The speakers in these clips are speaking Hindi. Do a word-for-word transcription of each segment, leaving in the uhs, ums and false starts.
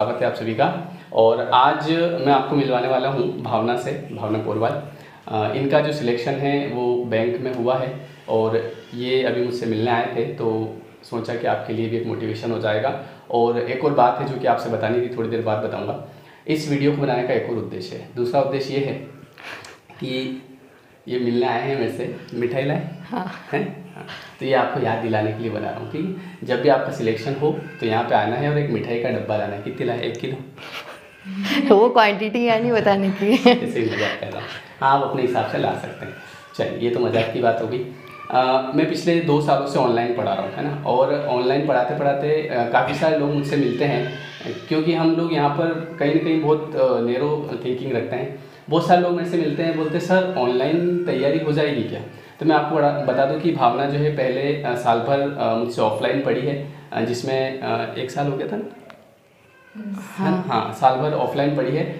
स्वागत है आप सभी का। और आज मैं आपको मिलवाने वाला हूं भावना से, भावना पोरवाल। इनका जो सिलेक्शन है वो बैंक में हुआ है और ये अभी मुझसे मिलने आए थे, तो सोचा कि आपके लिए भी एक मोटिवेशन हो जाएगा। और एक और बात है जो कि आपसे बतानी थी, थोड़ी देर बाद बताऊंगा। इस वीडियो को बनाने का एक और उद्देश्य है। दूसरा उद्देश्य ये है कि ये मिलने आए हैं मेरे से, मिठाई लाए हाँ। हैं, तो ये आपको याद दिलाने के लिए बना रहा हूँ कि जब भी आपका सिलेक्शन हो तो यहाँ पे आना है और एक मिठाई का डब्बा लाना है। कितनी लाए? एक किलो। वो क्वांटिटी या नहीं बताने की। ऐसे ही मजाक कर रहा हूँ, हाँ आप अपने हिसाब से ला सकते हैं। चलिए, ये तो मजाक की बात हो गई। मैं पिछले दो सालों से ऑनलाइन पढ़ा रहा हूँ, है ना। और ऑनलाइन पढ़ाते पढ़ाते काफ़ी सारे लोग मुझसे मिलते हैं, क्योंकि हम लोग यहाँ पर कहीं ना कहीं बहुत नेरो थिंकिंग रखते हैं। बहुत सारे लोग मेरे से मिलते हैं, बोलते हैं सर ऑनलाइन तैयारी हो जाएगी क्या? तो मैं आपको बता दूं कि भावना जो है पहले साल भर मुझसे ऑफलाइन पढ़ी है, जिसमें एक साल हो गया था ना। हाँ हाँ, साल भर ऑफलाइन पढ़ी है,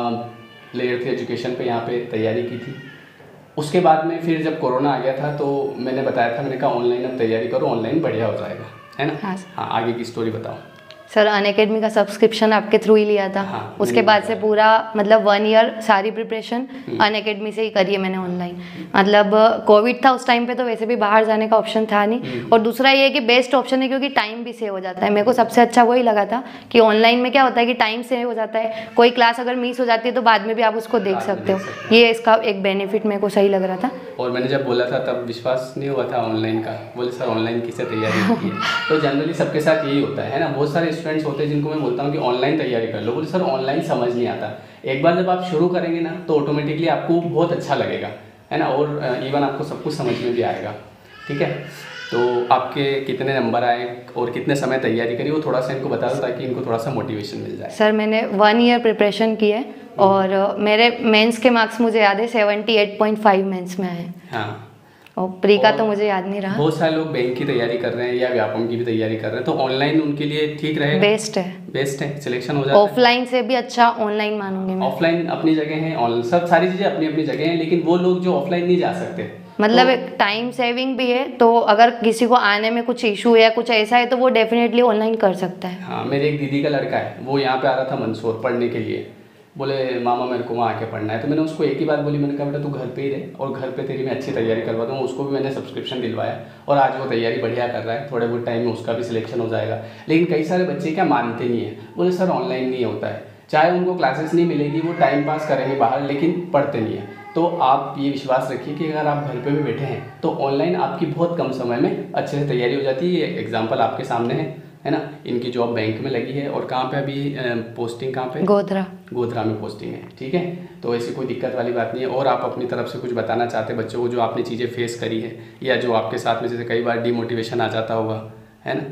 लेयर थ्री एजुकेशन पे यहाँ पे तैयारी की थी। उसके बाद में फिर जब कोरोना आ गया था तो मैंने बताया था, मैंने कहा ऑनलाइन अब तैयारी करो, ऑनलाइन बढ़िया हो जाएगा, है ना। हाँ, हाँ आगे की स्टोरी बताओ। सर अनअकैडमी का सब्सक्रिप्शन आपके थ्रू ही लिया था। हाँ, उसके बाद से पूरा मतलब वन ईयर सारी प्रिपरेशन अनअकैडमी से ही करी है मैंने ऑनलाइन। मतलब कोविड था उस टाइम पे, तो वैसे भी बाहर जाने का ऑप्शन था नहीं। और दूसरा ये है कि बेस्ट ऑप्शन है क्योंकि टाइम भी सेव हो जाता है। मेरे को सबसे अच्छा वही लगा था कि ऑनलाइन में क्या होता है कि टाइम सेव हो जाता है। कोई क्लास अगर मिस हो जाती है तो बाद में भी आप उसको देख सकते हो। ये इसका एक बेनिफिट मेरे को सही लग रहा था। और मैंने जब बोला था तब विश्वास नहीं हुआ था ऑनलाइन का। बोले सर ऑनलाइन किससे तैयारी की है? तो जनरली सबके साथ यही होता है ना। बहुत सारे स्टूडेंट्स होते हैं जिनको मैं बोलता हूँ कि ऑनलाइन तैयारी कर लो, बोले सर ऑनलाइन समझ नहीं आता। एक बार जब आप शुरू करेंगे ना तो ऑटोमेटिकली आपको बहुत अच्छा लगेगा, है ना। और इवन आपको सब कुछ समझ में भी आएगा, ठीक है। तो आपके कितने नंबर आए और कितने समय तैयारी करी, वो थोड़ा सा इनको बता दो ताकि इनको थोड़ा सा मोटिवेशन मिल जाए। सर मैंने वन ईयर प्रिपरेशन की है और मेरे मेंस के मार्क्स मुझे याद है seventy eight point five mains में आए। हाँ, और प्री का तो मुझे याद नहीं रहा। बहुत सारे लोग बैंक की तैयारी कर रहे हैं या व्यापम की भी तैयारी कर रहे हैं, तो ऑनलाइन उनके लिए ठीक रहेगा। बेस्ट है, बेस्ट है, सिलेक्शन हो जाता है। ऑफलाइन से भी अच्छा ऑनलाइन मानूंगी मैं। ऑफलाइन अपनी जगह है, ऑनलाइन सब सारी चीज़ें अपनी अपनी जगह हैं, लेकिन वो लोग जो ऑफलाइन नहीं जा सकते, मतलब तो, एक टाइम सेविंग भी है। तो अगर किसी को आने में कुछ इशू है, कुछ ऐसा है, तो वो डेफिनेटली ऑनलाइन कर सकता है। हाँ, मेरे एक दीदी का लड़का है, वो यहाँ पे आ रहा था मंदसौर पढ़ने के लिए। बोले मामा मेरे को वहाँ आके पढ़ना है। तो मैंने उसको एक ही बात बोली, मैंने कहा बेटा तू घर पे ही रहे और घर पे तेरी मैं अच्छी तैयारी करवा दूँ। उसको भी मैंने सब्सक्रिप्शन दिलवाया और आज वो तैयारी बढ़िया कर रहा है। थोड़े बहुत टाइम में उसका भी सिलेक्शन हो जाएगा। लेकिन कई सारे बच्चे क्या मानते नहीं है, बोले सर ऑनलाइन नहीं होता है। चाहे उनको क्लासेस नहीं मिलेगी, वो टाइम पास करेंगे बाहर, लेकिन पढ़ते नहीं है। तो आप ये विश्वास रखिए कि अगर आप घर पे भी बैठे हैं तो ऑनलाइन आपकी बहुत कम समय में अच्छे से तैयारी हो जाती है। ये एग्जांपल आपके सामने है, है ना। इनकी जॉब बैंक में लगी है और कहाँ पे अभी पोस्टिंग कहाँ पे? गोधरा। गोधरा में पोस्टिंग है, ठीक है। तो ऐसी कोई दिक्कत वाली बात नहीं है। और आप अपनी तरफ से कुछ बताना चाहते हैं बच्चों को, जो आपने चीज़ें फेस करी है या जो आपके साथ में जैसे कई बार डीमोटिवेशन आ जाता होगा, है ना।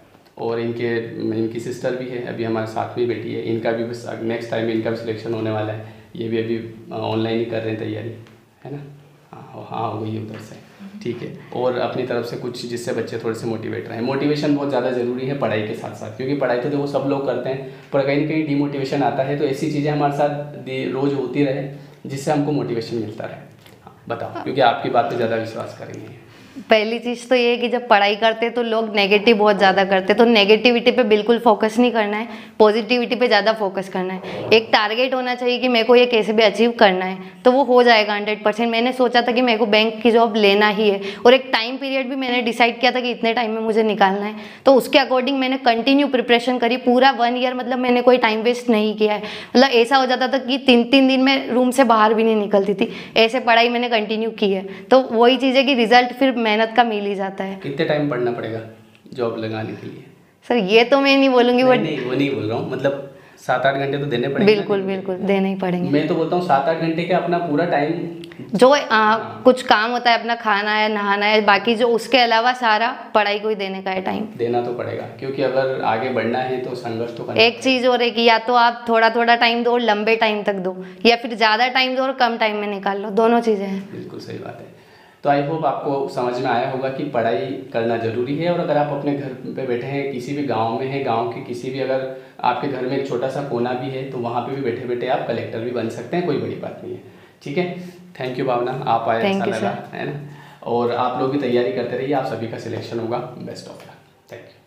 और इनके इनकी सिस्टर भी है, अभी हमारे साथ में बैठी है। इनका भी बस नेक्स्ट टाइम इनका भी सिलेक्शन होने वाला है। ये भी अभी ऑनलाइन ही कर रहे हैं तैयारी, है ना। हाँ हाँ हो गई उधर से, ठीक है। और अपनी तरफ से कुछ जिससे बच्चे थोड़े से मोटिवेट रहें। मोटिवेशन बहुत ज़्यादा ज़रूरी है पढ़ाई के साथ साथ, क्योंकि पढ़ाई तो देखो सब लोग करते हैं, पर कहीं ना कहीं डीमोटिवेशन आता है। तो ऐसी चीज़ें हमारे साथ रोज़ होती रहे जिससे हमको मोटिवेशन मिलता रहे। हाँ बताओ, क्योंकि आपकी बात पे ज़्यादा विश्वास करेंगे। पहली चीज़ तो ये है कि जब पढ़ाई करते हैं तो लोग नेगेटिव बहुत ज़्यादा करते हैं, तो नेगेटिविटी पे बिल्कुल फोकस नहीं करना है, पॉजिटिविटी पे ज़्यादा फोकस करना है। एक टारगेट होना चाहिए कि मेरे को ये कैसे भी अचीव करना है, तो वो हो जाएगा हंड्रेड परसेंट। मैंने सोचा था कि मेरे को बैंक की जॉब लेना ही है और एक टाइम पीरियड भी मैंने डिसाइड किया था कि इतने टाइम में मुझे निकालना है। तो उसके अकॉर्डिंग मैंने कंटिन्यू प्रिपरेशन करी पूरा वन ईयर। मतलब मैंने कोई टाइम वेस्ट नहीं किया है। मतलब ऐसा हो जाता था कि तीन तीन दिन में रूम से बाहर भी नहीं निकलती थी, ऐसे पढ़ाई मैंने कंटिन्यू की है। तो वही चीज़ है कि रिजल्ट फिर मेहनत का मिल ही जाता है। कितने टाइम पढ़ना पड़ेगा जॉब लगाने के लिए? सर ये तो मैं नहीं बोलूँगी, नहीं, नहीं वो नहीं बोल रहा हूँ, मतलब सात आठ घंटे तो देने पड़ेंगे। बिल्कुल बिल्कुल देने ही पड़ेंगे। मैं तो बोलता हूँ सात आठ घंटे के अपना पूरा टाइम जो आ, कुछ काम होता है, अपना खाना है, नहाना है, बाकी जो उसके अलावा सारा पढ़ाई को ही देने का है टाइम। देना तो पड़ेगा, क्योंकि अगर आगे बढ़ना है तो संघर्ष तो करना। एक चीज़ और है कि या तो आप थोड़ा थोड़ा टाइम दो और लंबे टाइम तक दो, या फिर ज़्यादा टाइम दो और कम टाइम में निकाल लो, दोनों चीज़ें हैं। बिल्कुल सही बात है। तो आई होप आपको समझ में आया होगा कि पढ़ाई करना ज़रूरी है। और अगर आप अपने घर पे बैठे हैं, किसी भी गांव में हैं, गांव के किसी भी अगर आपके घर में एक छोटा सा कोना भी है तो वहाँ पे भी बैठे बैठे आप कलेक्टर भी बन सकते हैं, कोई बड़ी बात नहीं है, ठीक है। थैंक यू भावना, आप आए, अच्छा लगा, है ना। और आप लोग भी तैयारी करते रहिए, आप सभी का सिलेक्शन होगा। Best of luck, thank you.